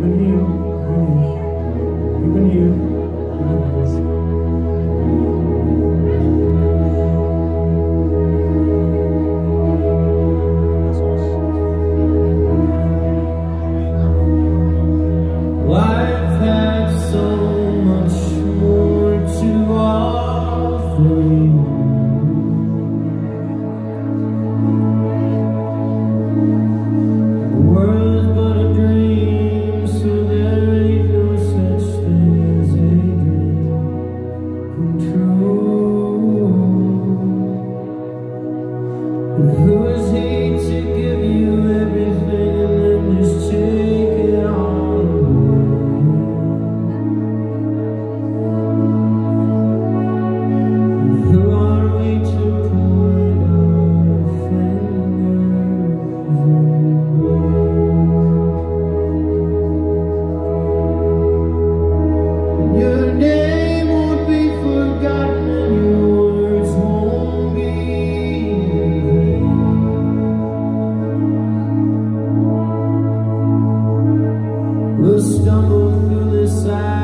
Life had so much more to offer you. The world's but a dream, so there ain't no such thing as a dream come true. But who is he to give you everything and then just take it all away? Who are we to point our fingers and blame? Your name won't be forgotten and your words won't be vain. We'll stumble through this